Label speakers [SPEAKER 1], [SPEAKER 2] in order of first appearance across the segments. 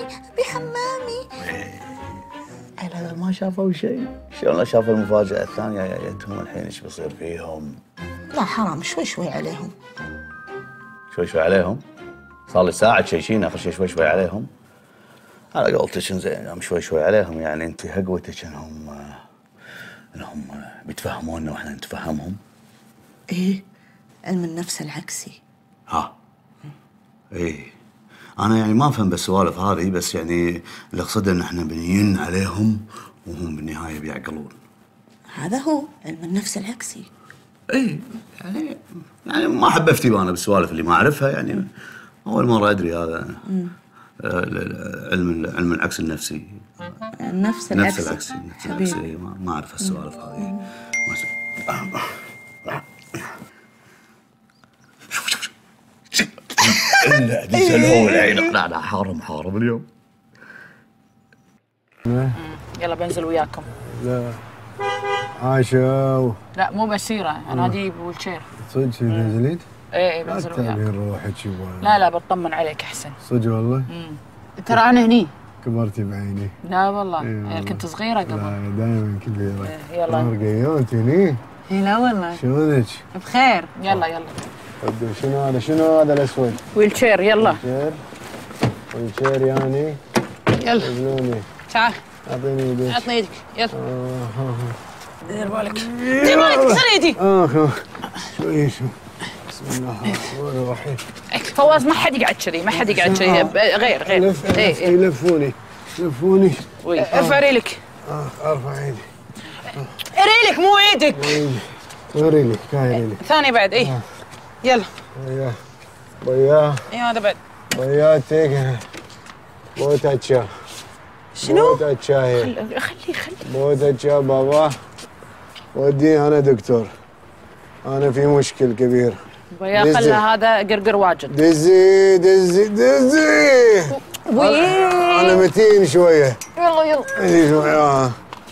[SPEAKER 1] ابي حمامي.
[SPEAKER 2] لا ما شافوا شيء، شلون شافوا المفاجأة الثانية يا يتهم الحين ايش بيصير فيهم؟
[SPEAKER 1] لا حرام، شوي شوي عليهم.
[SPEAKER 2] شوي شوي عليهم؟ صار لي ساعة تشيشين اخر شيء شوي شوي عليهم. على قولتك زين شوي شوي عليهم، يعني انت هقوتك انهم بيتفهموننا واحنا نتفهمهم.
[SPEAKER 1] ايه، علم النفس العكسي.
[SPEAKER 2] ها ايه، انا يعني ما افهم بالسوالف هذه، بس يعني اللي اقصده ان احنا بنين عليهم وهم بالنهايه بيعقلون.
[SPEAKER 1] هذا هو علم النفس العكسي.
[SPEAKER 2] ايه يعني ما احب افتي انا بالسوالف اللي ما اعرفها، يعني اول مره ادري هذا. علم العكس النفسي.
[SPEAKER 1] النفس العكسي
[SPEAKER 2] حبيبي. ما اعرف السوالف هذه. الا ديس الهول عينك. لا حارم اليوم.
[SPEAKER 3] يلا بنزل وياكم.
[SPEAKER 4] لا عاشوا.
[SPEAKER 3] لا مو مسيرة، انا اجيب ويلشير.
[SPEAKER 4] صدق تنزلين؟
[SPEAKER 3] ايه بنزل وياكم.
[SPEAKER 4] لا تبين روحك
[SPEAKER 3] لا بطمن عليك احسن.
[SPEAKER 4] صدق والله؟
[SPEAKER 3] ترى انا هني.
[SPEAKER 4] كبرتي بعيني.
[SPEAKER 3] لا والله يعني كنت صغيرة قبل.
[SPEAKER 4] لا دائما كبيرة.
[SPEAKER 3] يلا.
[SPEAKER 4] قيونت هني؟
[SPEAKER 3] لا والله.
[SPEAKER 4] شلونك؟
[SPEAKER 3] بخير. يلا.
[SPEAKER 4] شنو هذا الاسود؟
[SPEAKER 3] ويلشير. يلا.
[SPEAKER 4] ويلشير يعني؟
[SPEAKER 3] يلا.
[SPEAKER 4] قبلوني.
[SPEAKER 3] تعال.
[SPEAKER 4] اعطيني يدك.
[SPEAKER 3] عطني يدك. يلا. دير بالك. كسر يدي.
[SPEAKER 4] شوي بسم الله الرحمن الرحيم.
[SPEAKER 3] فواز ما حد يقعد كذي، غير.
[SPEAKER 4] لفوني.
[SPEAKER 3] ارفع ريلك.
[SPEAKER 4] ارفع ايدي.
[SPEAKER 3] ريلك مو ايدك.
[SPEAKER 4] وريلي كاي ريلي.
[SPEAKER 3] ثاني بعد. ايه يلا.
[SPEAKER 4] وياه.
[SPEAKER 3] ايه هذا بعد.
[SPEAKER 4] وياتك بوتاتشا.
[SPEAKER 3] شنو؟
[SPEAKER 4] بوتاتشا هي.
[SPEAKER 3] خليه.
[SPEAKER 4] بوتاتشا بابا. ودي انا دكتور. انا في مشكل كبير.
[SPEAKER 3] ويا خلى هذا قرقر واجد.
[SPEAKER 4] دزي انا متين شويه.
[SPEAKER 3] يلا
[SPEAKER 4] شويه.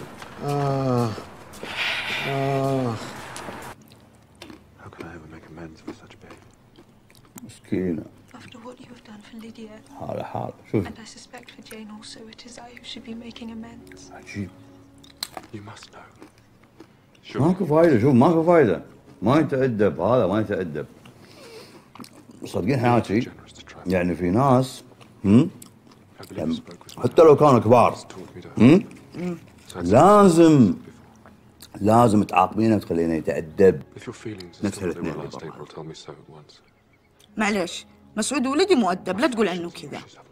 [SPEAKER 2] مسكينة.
[SPEAKER 5] After what you have done for Lydia.
[SPEAKER 2] حالة شوف.
[SPEAKER 5] And I suspect for Jane also, it is I who should be making amends.
[SPEAKER 2] عجيب.
[SPEAKER 6] You must know.
[SPEAKER 2] ماكو فايدة، شوف ماكو فايدة. ما يتأدب هذا، ما يتأدب. صدقين حياتي يعني في ناس يعني حتى لو كانوا كبار لازم تعاقبينه وتخلينه يتأدب. نفس الاثنين اللي برا.
[SPEAKER 1] معليش، مسعود ولدي مؤدب، لا تقول عنه كذا.